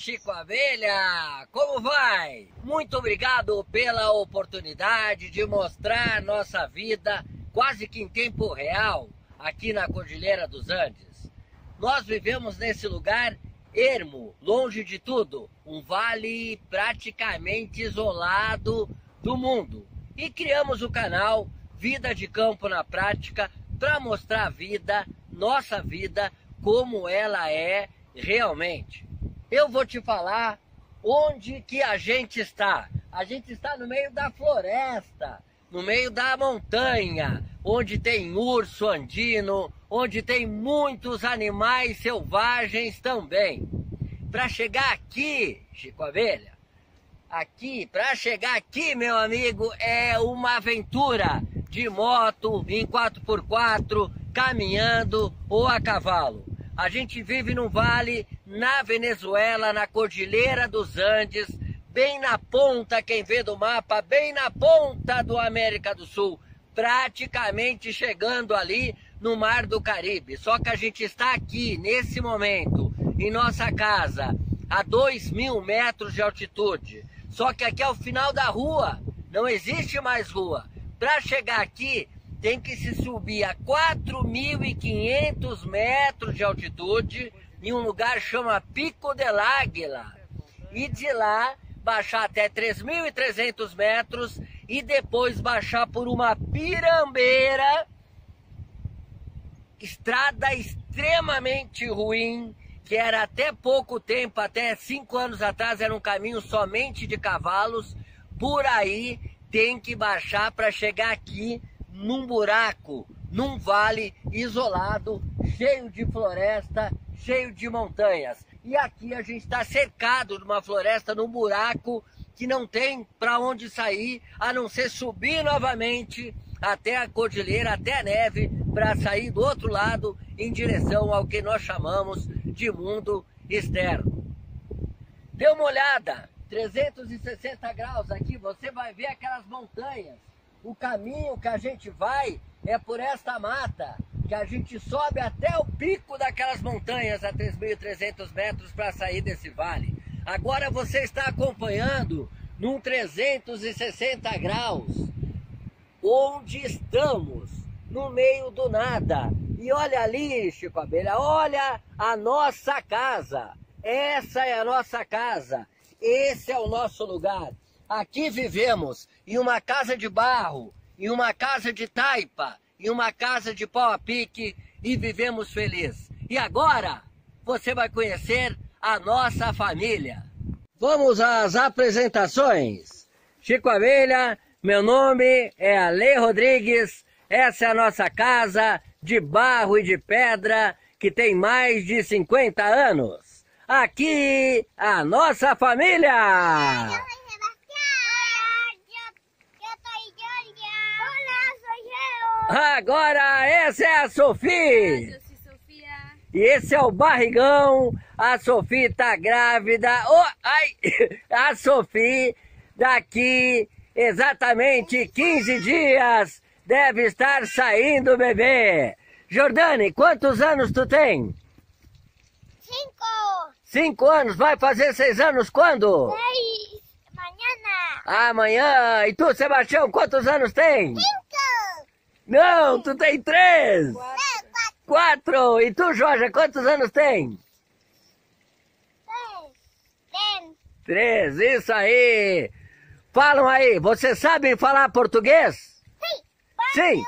Chico Abelha, como vai? Muito obrigado pela oportunidade de mostrar nossa vida quase que em tempo real aqui na Cordilheira dos Andes. Nós vivemos nesse lugar ermo, longe de tudo, um vale praticamente isolado do mundo. E criamos o canal Vida de Campo na Prática para mostrar a vida, nossa vida, como ela é realmente. Eu vou te falar onde que a gente está. A gente está no meio da floresta, no meio da montanha, onde tem urso andino, onde tem muitos animais selvagens também. Para chegar aqui, Chico Abelha, para chegar aqui, meu amigo, é uma aventura de moto, em 4x4, caminhando ou a cavalo. A gente vive num vale na Venezuela, na Cordilheira dos Andes, bem na ponta, quem vê do mapa, bem na ponta do América do Sul, praticamente chegando ali no Mar do Caribe. Só que a gente está aqui, nesse momento, em nossa casa, a 2.000 metros de altitude. Só que aqui é o final da rua, não existe mais rua. Para chegar aqui, tem que se subir a 4.500 metros de altitude, em um lugar que chama Pico del Águila. E de lá, baixar até 3.300 metros e depois baixar por uma pirambeira, estrada extremamente ruim, que era até pouco tempo, até 5 anos atrás, era um caminho somente de cavalos. Por aí tem que baixar para chegar aqui num buraco, num vale isolado, cheio de floresta, cheio de montanhas. E aqui a gente está cercado de uma floresta, num buraco que não tem para onde sair, a não ser subir novamente até a cordilheira, até a neve, para sair do outro lado em direção ao que nós chamamos de mundo externo. Dê uma olhada, 360 graus aqui, você vai ver aquelas montanhas. O caminho que a gente vai é por esta mata, que a gente sobe até o pico daquelas montanhas a 3.300 metros para sair desse vale. Agora você está acompanhando num 360 graus, onde estamos, no meio do nada. E olha ali, Chico Abelha, olha a nossa casa. Essa é a nossa casa, esse é o nosso lugar. Aqui vivemos em uma casa de barro, em uma casa de taipa, em uma casa de pau a pique e vivemos felizes. E agora você vai conhecer a nossa família. Vamos às apresentações. Chico Abelha, meu nome é Ale Rodrigues, essa é a nossa casa de barro e de pedra que tem mais de 50 anos. Aqui a nossa família! Agora essa é a Sofia. E esse é o barrigão. A Sofia tá grávida. Oh, ai! A Sofia daqui exatamente 15 dias deve estar saindo o bebê. Jordane, quantos anos tu tem? 5. 5 anos. Vai fazer 6 anos quando? 6. Amanhã. Amanhã. E tu, Sebastião, quantos anos tem? 5. Não, tu tem 3. 4. 4. E tu, Jorge, quantos anos tem? 3. 3, isso aí. Falam aí, você sabe falar português? Sim.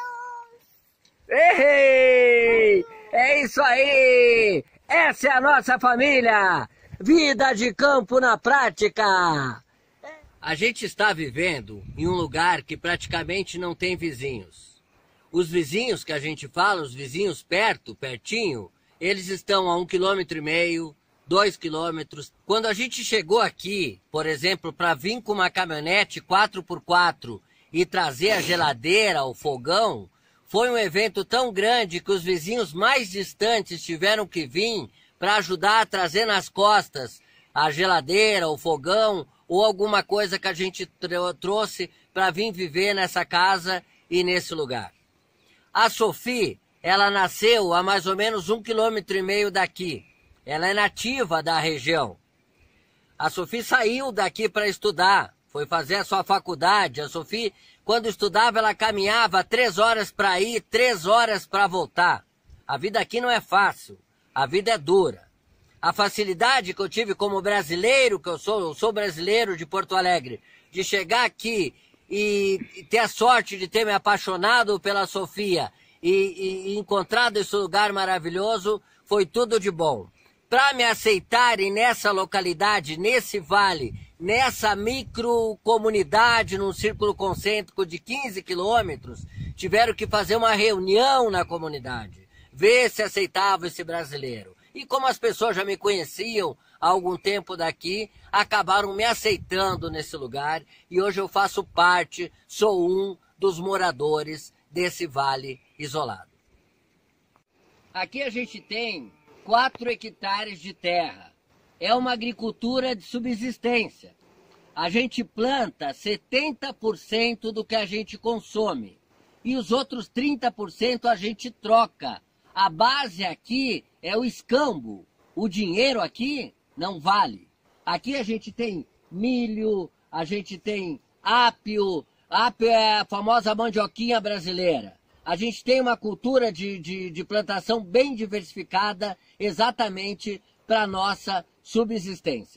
Ei, é isso aí. Essa é a nossa família. Vida de campo na prática. A gente está vivendo em um lugar que praticamente não tem vizinhos. Os vizinhos que a gente fala, os vizinhos pertinho, eles estão a 1,5 km, 2 quilômetros. Quando a gente chegou aqui, por exemplo, para vir com uma caminhonete 4x4 e trazer a geladeira, o fogão, foi um evento tão grande que os vizinhos mais distantes tiveram que vir para ajudar a trazer nas costas a geladeira, o fogão ou alguma coisa que a gente trouxe para vir viver nessa casa e nesse lugar. A Sofia, ela nasceu a mais ou menos 1,5 km daqui. Ela é nativa da região. A Sophie saiu daqui para estudar, foi fazer a sua faculdade. A Sophie, quando estudava, ela caminhava 3 horas para ir, 3 horas para voltar. A vida aqui não é fácil, a vida é dura. A facilidade que eu tive como brasileiro, que eu sou brasileiro de Porto Alegre, de chegar aqui e ter a sorte de ter me apaixonado pela Sofia e encontrado esse lugar maravilhoso, foi tudo de bom. Para me aceitarem nessa localidade, nesse vale, nessa microcomunidade, num círculo concêntrico de 15 quilômetros, tiveram que fazer uma reunião na comunidade, ver se aceitava esse brasileiro. E como as pessoas já me conheciam há algum tempo daqui, acabaram me aceitando nesse lugar e hoje eu faço parte, sou um dos moradores desse vale isolado. Aqui a gente tem 4 hectares de terra. É uma agricultura de subsistência. A gente planta 70% do que a gente consome e os outros 30% a gente troca. A base aqui é o escambo. O dinheiro aqui não vale. Aqui a gente tem milho, a gente tem ápio. Ápio é a famosa mandioquinha brasileira. A gente tem uma cultura de plantação bem diversificada exatamente para a nossa subsistência.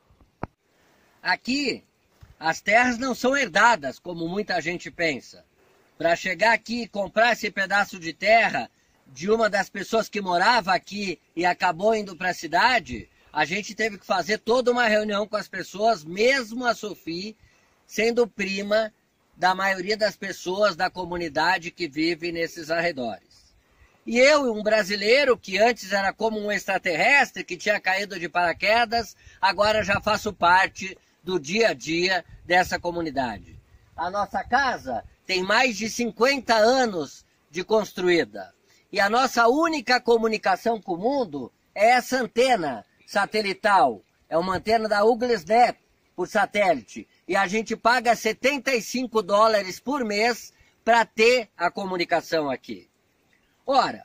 Aqui, as terras não são herdadas, como muita gente pensa. Para chegar aqui e comprar esse pedaço de terra de uma das pessoas que morava aqui e acabou indo para a cidade, a gente teve que fazer toda uma reunião com as pessoas, mesmo a Sophie sendo prima da maioria das pessoas da comunidade que vive nesses arredores. E eu, um brasileiro que antes era como um extraterrestre, que tinha caído de paraquedas, agora já faço parte do dia a dia dessa comunidade. A nossa casa tem mais de 50 anos de construída. E a nossa única comunicação com o mundo é essa antena satelital. É uma antena da Uglesnet por satélite. E a gente paga $75 por mês para ter a comunicação aqui. Ora,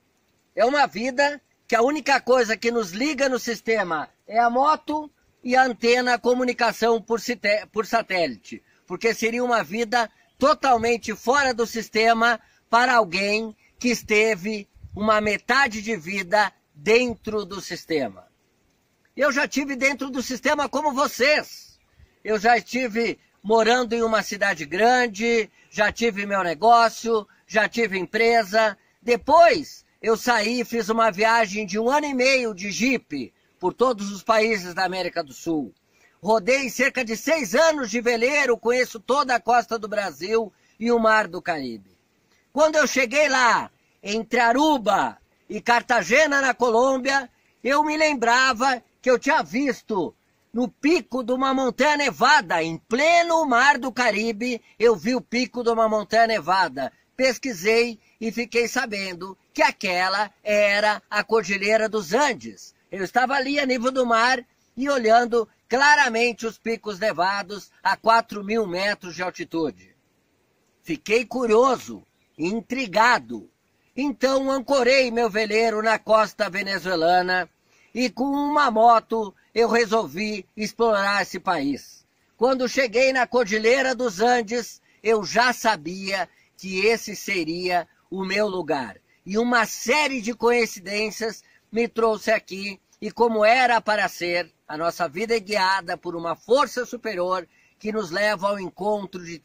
é uma vida que a única coisa que nos liga no sistema é a moto e a antena, a comunicação por satélite. Porque seria uma vida totalmente fora do sistema para alguém que esteve uma metade de vida dentro do sistema. Eu já estive dentro do sistema como vocês. Eu já estive morando em uma cidade grande, já tive meu negócio, já tive empresa. Depois eu saí e fiz uma viagem de 1 ano e meio de Jeep por todos os países da América do Sul. Rodei cerca de 6 anos de veleiro, conheço toda a costa do Brasil e o mar do Caribe. Quando eu cheguei lá, entre Aruba e Cartagena, na Colômbia, eu me lembrava que eu tinha visto no pico de uma montanha nevada, em pleno mar do Caribe, eu vi o pico de uma montanha nevada. Pesquisei e fiquei sabendo que aquela era a Cordilheira dos Andes. Eu estava ali a nível do mar e olhando claramente os picos nevados a 4.000 metros de altitude. Fiquei curioso, intrigado. Então ancorei meu veleiro na costa venezuelana e com uma moto eu resolvi explorar esse país. Quando cheguei na Cordilheira dos Andes, eu já sabia que esse seria o meu lugar. E uma série de coincidências me trouxe aqui, e como era para ser, a nossa vida é guiada por uma força superior que nos leva ao encontro de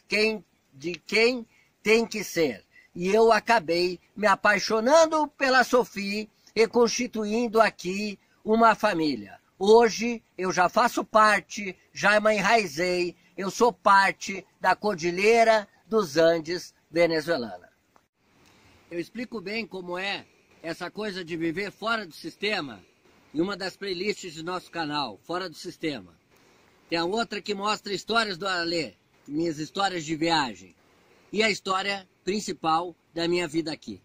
quem tem que ser. E eu acabei me apaixonando pela Sophie e constituindo aqui uma família. Hoje eu já faço parte, já me enraizei, eu sou parte da Cordilheira dos Andes venezuelana. Eu explico bem como é essa coisa de viver fora do sistema em uma das playlists do nosso canal, Fora do Sistema. Tem a outra que mostra histórias do Alê, minhas histórias de viagem, e a história principal da minha vida aqui.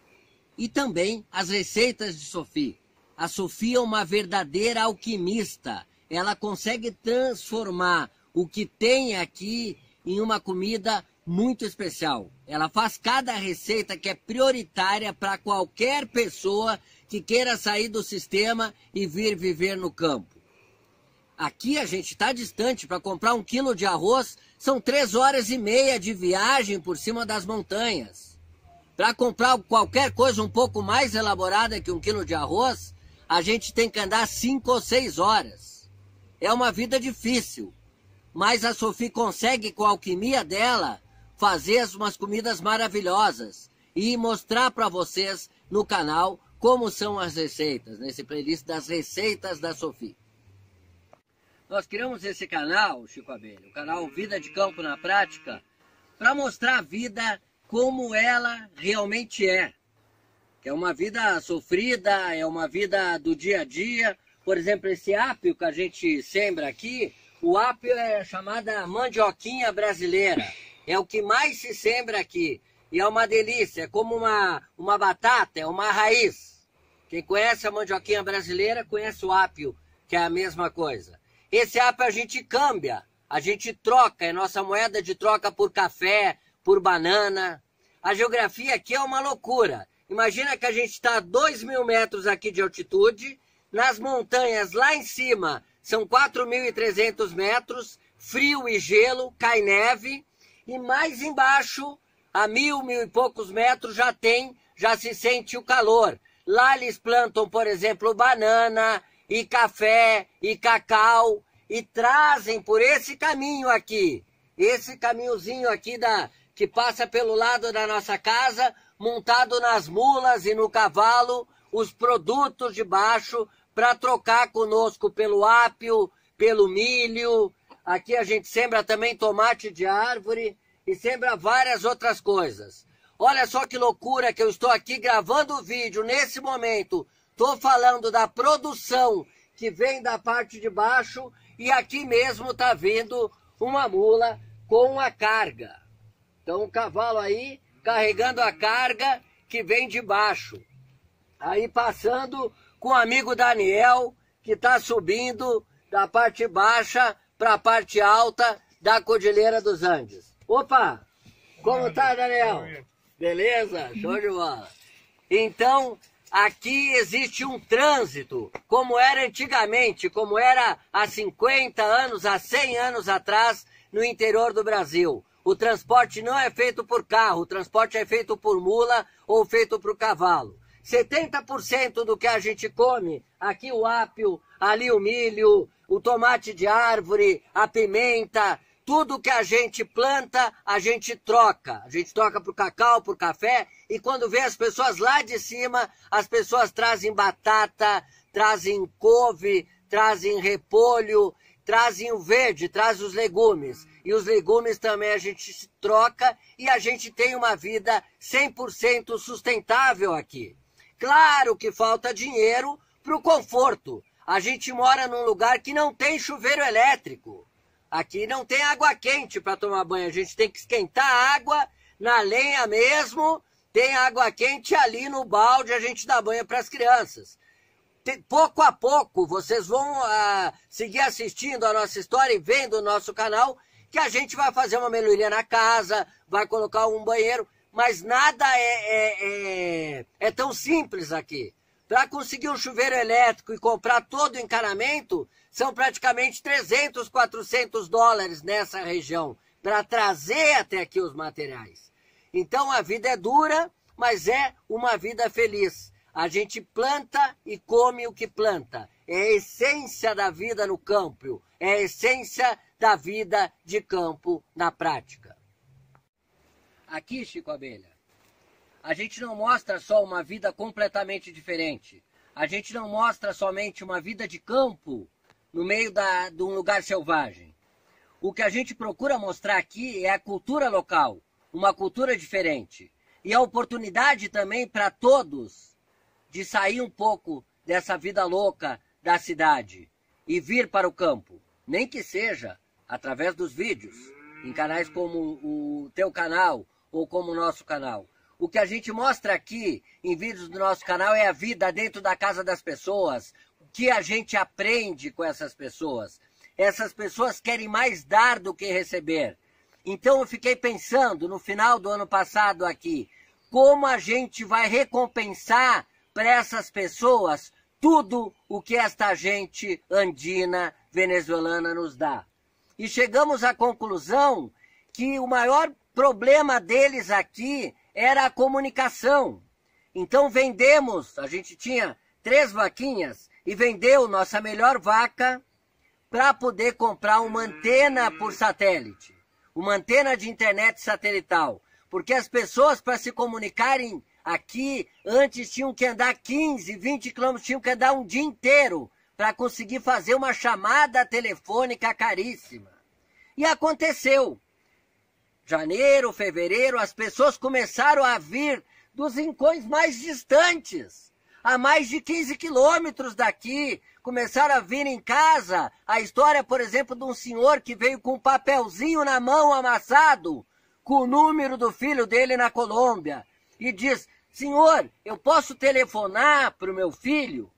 E também as receitas de Sophie. A Sophie é uma verdadeira alquimista. Ela consegue transformar o que tem aqui em uma comida muito especial. Ela faz cada receita que é prioritária para qualquer pessoa que queira sair do sistema e vir viver no campo. Aqui a gente está distante. Para comprar 1 quilo de arroz, são 3 horas e meia de viagem por cima das montanhas. Para comprar qualquer coisa um pouco mais elaborada que 1 quilo de arroz, a gente tem que andar 5 ou 6 horas. É uma vida difícil, mas a Sophie consegue, com a alquimia dela, fazer umas comidas maravilhosas e mostrar para vocês no canal como são as receitas, nesse playlist das receitas da Sophie. Nós criamos esse canal, Chico Abelha, o canal Vida de Campo na Prática, para mostrar a vida como ela realmente é. Que é uma vida sofrida, é uma vida do dia a dia. Por exemplo, esse ápio que a gente sembra aqui, o ápio é chamada mandioquinha brasileira. É o que mais se sembra aqui. E é uma delícia, é como uma batata, é uma raiz. Quem conhece a mandioquinha brasileira, conhece o ápio, que é a mesma coisa. Esse ápio a gente câmbia, a gente troca, é nossa moeda de troca por café, por banana. A geografia aqui é uma loucura. Imagina que a gente está a 2.000 metros aqui de altitude, nas montanhas lá em cima são 4.300 metros, frio e gelo, cai neve, e mais embaixo, a 1.000 e poucos metros, já se sente o calor. Lá eles plantam, por exemplo, banana e café e cacau e trazem por esse caminho aqui, esse caminhozinho aqui que passa pelo lado da nossa casa, montado nas mulas e no cavalo, os produtos de baixo para trocar conosco pelo ápio, pelo milho. Aqui a gente sembra também tomate de árvore e sembra várias outras coisas. Olha só que loucura que eu estou aqui gravando o vídeo nesse momento. Estou falando da produção que vem da parte de baixo e aqui mesmo está vindo uma mula com a carga. Então o cavalo aí carregando a carga que vem de baixo. Aí passando com o amigo Daniel, que está subindo da parte baixa para a parte alta da Cordilheira dos Andes. Opa! Como tá, Daniel? Beleza? Show de bola. Então, aqui existe um trânsito, como era antigamente, como era há 50 anos, há 100 anos atrás, no interior do Brasil. O transporte não é feito por carro, o transporte é feito por mula ou feito por cavalo. 70% do que a gente come, aqui o ápio, ali o milho, o tomate de árvore, a pimenta, tudo que a gente planta, a gente troca. A gente troca por cacau, por café, e quando vê as pessoas lá de cima, as pessoas trazem batata, trazem couve, trazem repolho, trazem o verde, trazem os legumes. E os legumes também a gente troca e a gente tem uma vida 100% sustentável aqui. Claro que falta dinheiro para o conforto. A gente mora num lugar que não tem chuveiro elétrico. Aqui não tem água quente para tomar banho. A gente tem que esquentar a água na lenha mesmo. Tem água quente ali no balde, a gente dá banho para as crianças. Pouco a pouco, vocês vão seguir assistindo a nossa história e vendo o nosso canal, que a gente vai fazer uma melhoria na casa, vai colocar um banheiro, mas nada é tão simples aqui. Para conseguir um chuveiro elétrico e comprar todo o encanamento, são praticamente 300, 400 dólares nessa região, para trazer até aqui os materiais. Então a vida é dura, mas é uma vida feliz. A gente planta e come o que planta. É a essência da vida no campo, é a essência da vida de campo na prática. Aqui, Chico Abelha, a gente não mostra só uma vida completamente diferente. A gente não mostra somente uma vida de campo no meio de um lugar selvagem. O que a gente procura mostrar aqui é a cultura local, uma cultura diferente. E a oportunidade também para todos de sair um pouco dessa vida louca da cidade e vir para o campo. Nem que seja através dos vídeos, em canais como o teu canal ou como o nosso canal. O que a gente mostra aqui em vídeos do nosso canal é a vida dentro da casa das pessoas, o que a gente aprende com essas pessoas. Essas pessoas querem mais dar do que receber. Então eu fiquei pensando no final do ano passado aqui, como a gente vai recompensar para essas pessoas tudo o que esta gente andina venezuelana nos dá. E chegamos à conclusão que o maior problema deles aqui era a comunicação. Então vendemos, a gente tinha 3 vaquinhas e vendeu nossa melhor vaca para poder comprar uma antena por satélite, uma antena de internet satelital, porque as pessoas para se comunicarem aqui antes tinham que andar 15, 20 quilômetros, tinham que andar um dia inteiro para conseguir fazer uma chamada telefônica caríssima. E aconteceu. Janeiro, fevereiro, as pessoas começaram a vir dos rincões mais distantes, a mais de 15 quilômetros daqui, começaram a vir em casa. A história, por exemplo, de um senhor que veio com um papelzinho na mão amassado, com o número do filho dele na Colômbia, e diz: senhor, eu posso telefonar para o meu filho?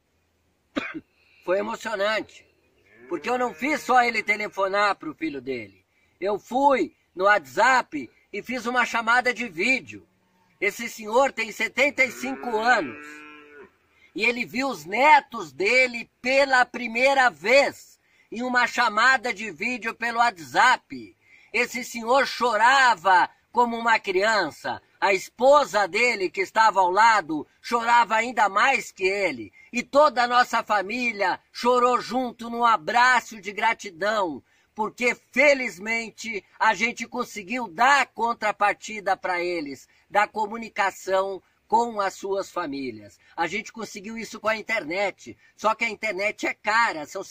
Foi emocionante, porque eu não fiz só ele telefonar para o filho dele. Eu fui no WhatsApp e fiz uma chamada de vídeo. Esse senhor tem 75 anos e ele viu os netos dele pela primeira vez em uma chamada de vídeo pelo WhatsApp. Esse senhor chorava como uma criança. A esposa dele, que estava ao lado, chorava ainda mais que ele. E toda a nossa família chorou junto num abraço de gratidão, porque felizmente a gente conseguiu dar contrapartida para eles, da comunicação com as suas famílias. A gente conseguiu isso com a internet, só que a internet é cara, são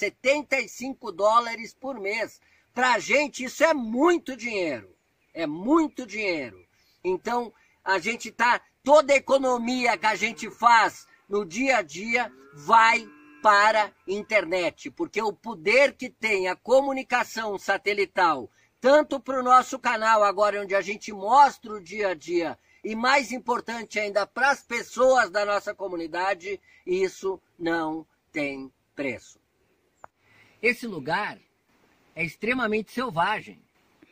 $75 por mês. Para a gente isso é muito dinheiro, é muito dinheiro. Então a gente toda a economia que a gente faz no dia a dia vai para a internet, porque o poder que tem a comunicação satelital, tanto para o nosso canal agora, onde a gente mostra o dia a dia, e mais importante ainda para as pessoas da nossa comunidade, isso não tem preço. Esse lugar é extremamente selvagem.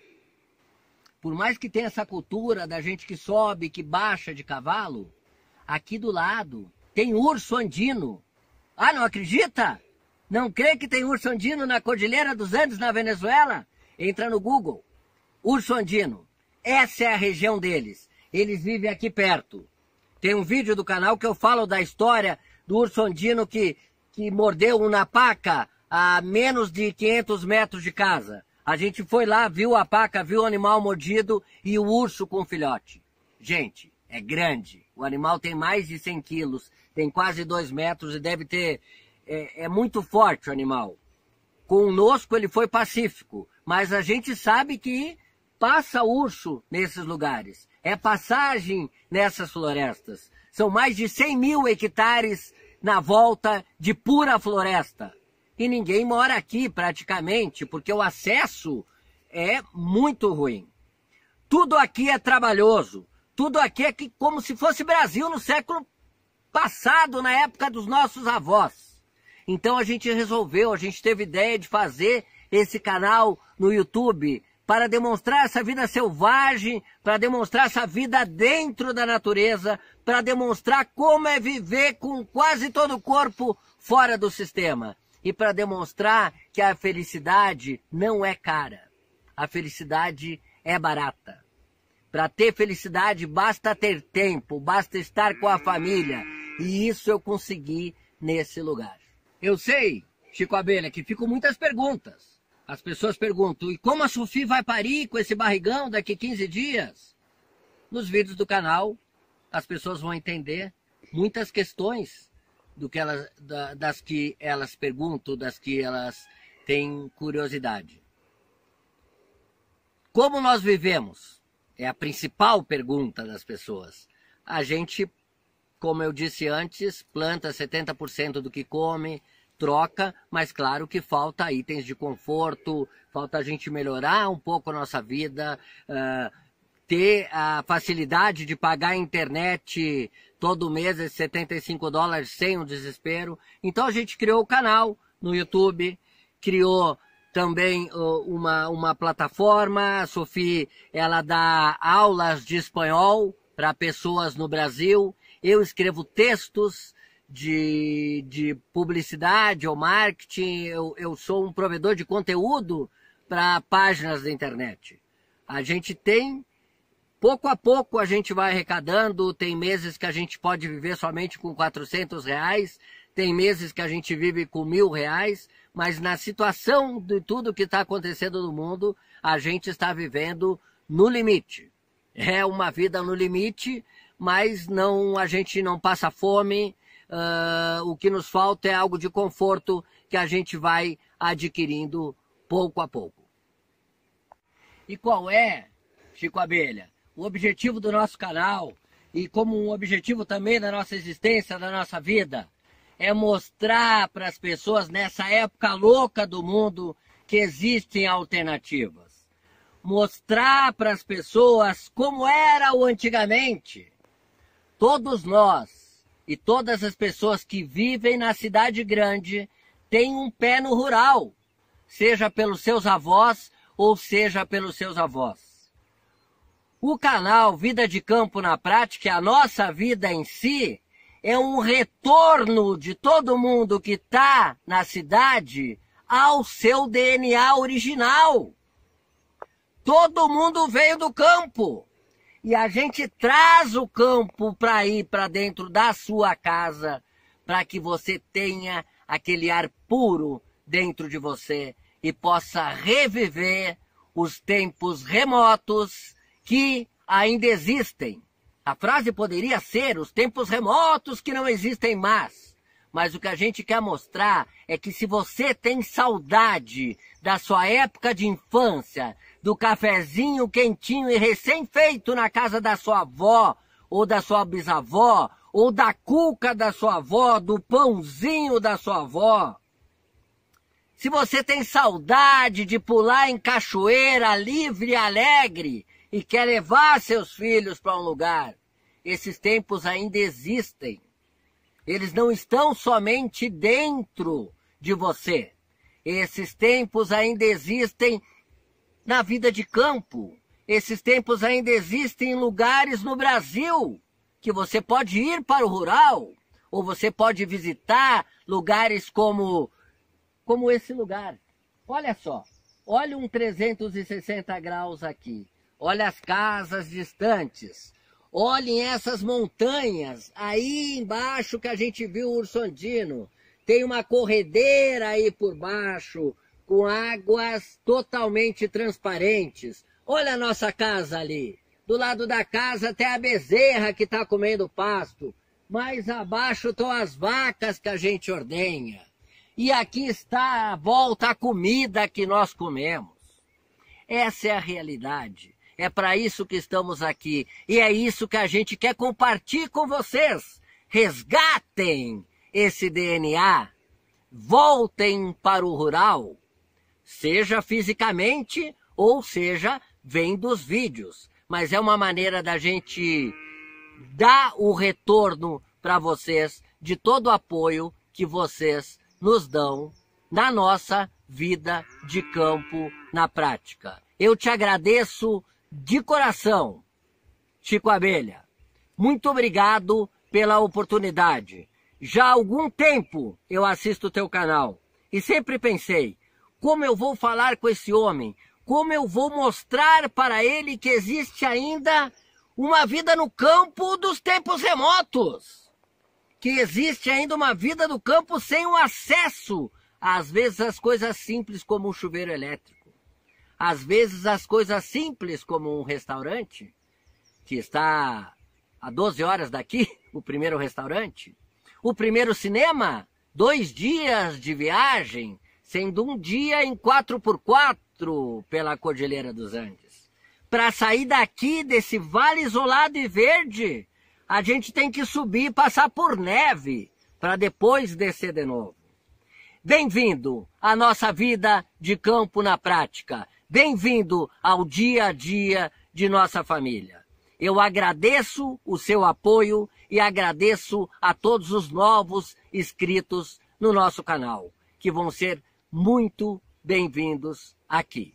Por mais que tenha essa cultura da gente que sobe, que baixa de cavalo, aqui do lado tem urso andino. Ah, não acredita? Não crê que tem urso andino na Cordilheira dos Andes, na Venezuela? Entra no Google. Urso andino. Essa é a região deles. Eles vivem aqui perto. Tem um vídeo do canal que eu falo da história do urso andino que mordeu um napaca a menos de 500 metros de casa. A gente foi lá, viu a paca, viu o animal mordido e o urso com o filhote. Gente, é grande. O animal tem mais de 100 quilos, tem quase 2 metros e deve ter... É muito forte o animal. Conosco ele foi pacífico, mas a gente sabe que passa urso nesses lugares. É passagem nessas florestas. São mais de 100 mil hectares na volta de pura floresta. E ninguém mora aqui praticamente, porque o acesso é muito ruim. Tudo aqui é trabalhoso. Tudo aqui é como se fosse Brasil no século passado, na época dos nossos avós. Então a gente teve ideia de fazer esse canal no YouTube para demonstrar essa vida selvagem, para demonstrar essa vida dentro da natureza, para demonstrar como é viver com quase todo o corpo fora do sistema. E para demonstrar que a felicidade não é cara. A felicidade é barata. Para ter felicidade basta ter tempo, basta estar com a família. E isso eu consegui nesse lugar. Eu sei, Chico Abelha, que ficam muitas perguntas. As pessoas perguntam: e como a Sophie vai parir com esse barrigão daqui 15 dias? Nos vídeos do canal, as pessoas vão entender muitas questões das que elas perguntam, das que elas têm curiosidade. Como nós vivemos? É a principal pergunta das pessoas. A gente, como eu disse antes, planta 70% do que come, troca, mas claro que falta itens de conforto, falta a gente melhorar um pouco a nossa vida, ter a facilidade de pagar a internet todo mês, esses $75 sem um desespero. Então a gente criou o canal no YouTube, criou também uma plataforma. A Sophie, ela dá aulas de espanhol para pessoas no Brasil. Eu escrevo textos de publicidade ou marketing, eu sou um provedor de conteúdo para páginas da internet. A gente tem, pouco a pouco a gente vai arrecadando, tem meses que a gente pode viver somente com R$400, tem meses que a gente vive com R$1.000, mas na situação de tudo que está acontecendo no mundo, a gente está vivendo no limite. É uma vida no limite, mas a gente não passa fome. O que nos falta é algo de conforto que a gente vai adquirindo pouco a pouco. E qual é, Chico Abelha, o objetivo do nosso canal e como um objetivo também da nossa existência, da nossa vida? É mostrar para as pessoas nessa época louca do mundo que existem alternativas. Mostrar para as pessoas como era o antigamente. Todos nós e todas as pessoas que vivem na cidade grande têm um pé no rural, seja pelos seus avós ou seja pelos seus avós. O canal Vida de Campo na Prática, a nossa vida em si, é um retorno de todo mundo que está na cidade ao seu DNA original. Todo mundo veio do campo. E a gente traz o campo para ir para dentro da sua casa, para que você tenha aquele ar puro dentro de você e possa reviver os tempos remotos que ainda existem. A frase poderia ser os tempos remotos que não existem mais. Mas o que a gente quer mostrar é que se você tem saudade da sua época de infância, do cafezinho quentinho e recém-feito na casa da sua avó, ou da sua bisavó, ou da cuca da sua avó, do pãozinho da sua avó. Se você tem saudade de pular em cachoeira livre e alegre e quer levar seus filhos para um lugar, esses tempos ainda existem. Eles não estão somente dentro de você. Esses tempos ainda existem na vida de campo. Esses tempos ainda existem em lugares no Brasil que você pode ir para o rural, ou você pode visitar lugares como esse lugar. Olha só, olha um 360 graus aqui. Olha as casas distantes. Olhem essas montanhas aí embaixo que a gente viu o urso andino. Tem uma corredeira aí por baixo, com águas totalmente transparentes. Olha a nossa casa ali. Do lado da casa tem a bezerra que está comendo pasto. Mais abaixo estão as vacas que a gente ordenha. E aqui está à volta a comida que nós comemos. Essa é a realidade. É para isso que estamos aqui. E é isso que a gente quer compartilhar com vocês. Resgatem esse DNA. Voltem para o rural. Seja fisicamente ou seja vendo os vídeos. Mas é uma maneira da gente dar o retorno para vocês de todo o apoio que vocês nos dão na nossa vida de campo na prática. Eu te agradeço de coração, Chico Abelha. Muito obrigado pela oportunidade. Já há algum tempo eu assisto o teu canal e sempre pensei, como eu vou falar com esse homem? Como eu vou mostrar para ele que existe ainda uma vida no campo dos tempos remotos? Que existe ainda uma vida no campo sem um acesso, às vezes, às coisas simples como um chuveiro elétrico. Às vezes as coisas simples como um restaurante, que está a 12 horas daqui, o primeiro restaurante. O primeiro cinema, 2 dias de viagem, sendo um dia em 4x4 pela Cordilheira dos Andes. Para sair daqui, desse vale isolado e verde, a gente tem que subir e passar por neve, para depois descer de novo. Bem-vindo à nossa vida de campo na prática. Bem-vindo ao dia a dia de nossa família. Eu agradeço o seu apoio e agradeço a todos os novos inscritos no nosso canal, que vão ser muito bem-vindos aqui.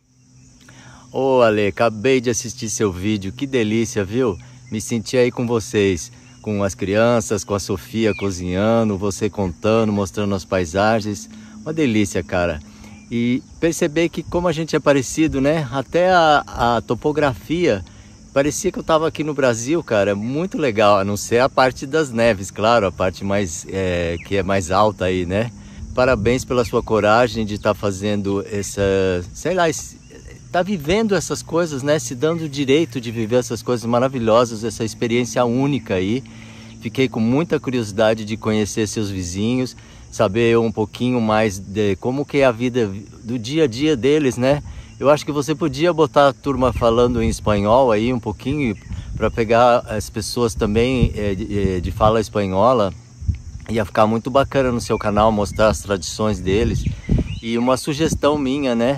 Ô Ale, acabei de assistir seu vídeo, que delícia, viu? Me senti aí com vocês. com as crianças, com a Sofia cozinhando, você contando, mostrando as paisagens. Uma delícia, cara. E perceber que como a gente é parecido, né? Até a topografia, parecia que eu estava aqui no Brasil, cara. Muito legal, a não ser a parte das neves, claro, a parte mais que é mais alta aí, né? Parabéns pela sua coragem de estar fazendo essa, sei lá, tá vivendo essas coisas, né? Se dando o direito de viver essas coisas maravilhosas, essa experiência única aí. Fiquei com muita curiosidade de conhecer seus vizinhos, saber um pouquinho mais de como que é a vida do dia a dia deles, né? Eu acho que você podia botar a turma falando em espanhol aí um pouquinho, para pegar as pessoas também de fala espanhola. Ia ficar muito bacana no seu canal, mostrar as tradições deles. E uma sugestão minha, né?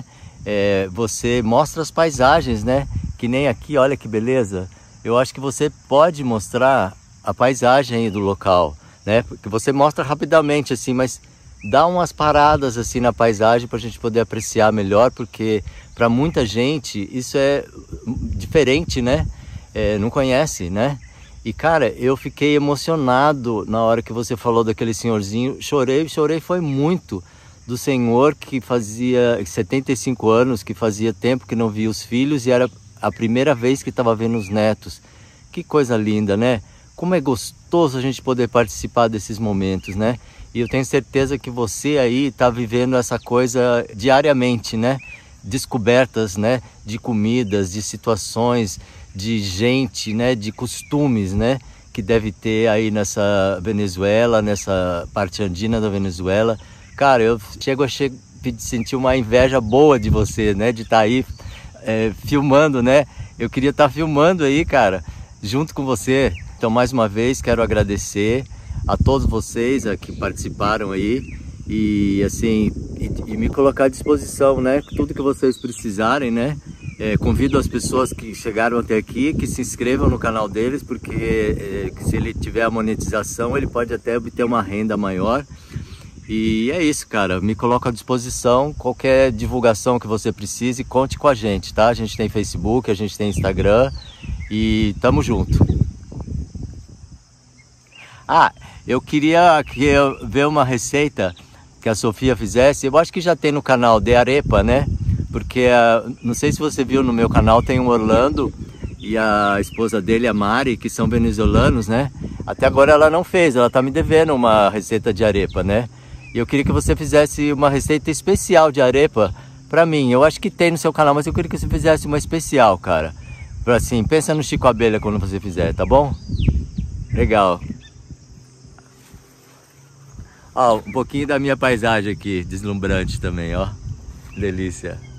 Você mostra as paisagens, né? Que nem aqui, olha que beleza. Eu acho que você pode mostrar a paisagem do local, né? Porque você mostra rapidamente assim, mas dá umas paradas assim na paisagem para a gente poder apreciar melhor, porque para muita gente isso é diferente, né? Não conhece, né? E cara, eu fiquei emocionado na hora que você falou daquele senhorzinho. Chorei foi muito, do senhor que fazia 75 anos, que fazia tempo que não via os filhos e era a primeira vez que estava vendo os netos. Que coisa linda, né? Como é gostoso a gente poder participar desses momentos, né? E eu tenho certeza que você aí está vivendo essa coisa diariamente, né? Descobertas, né? De comidas, de situações, de gente, né? De costumes, né? Que deve ter aí nessa Venezuela, nessa parte andina da Venezuela. Cara, eu chego a sentir uma inveja boa de você, né? De estar aí filmando, né? Eu queria estar filmando aí, cara, junto com você. Então, mais uma vez, quero agradecer a todos vocês que participaram aí e assim, e me colocar à disposição, né? Tudo que vocês precisarem, né? Convido as pessoas que chegaram até aqui que se inscrevam no canal deles, porque se ele tiver a monetização, ele pode até obter uma renda maior. E é isso, cara. Me coloco à disposição. Qualquer divulgação que você precise, conte com a gente, tá? A gente tem Facebook, a gente tem Instagram e tamo junto. Eu queria ver uma receita que a Sofia fizesse. Eu acho que já tem no canal de arepa, né? Porque, não sei se você viu no meu canal, tem o Orlando e a esposa dele, a Mari, que são venezuelanos, né? Até agora ela não fez, ela tá me devendo uma receita de arepa, né? E eu queria que você fizesse uma receita especial de arepa pra mim. Eu acho que tem no seu canal, mas eu queria que você fizesse uma especial, cara. Pra assim, pensa no Chico Abelha quando você fizer, tá bom? Legal. Ó, um pouquinho da minha paisagem aqui, deslumbrante também, ó. Delícia.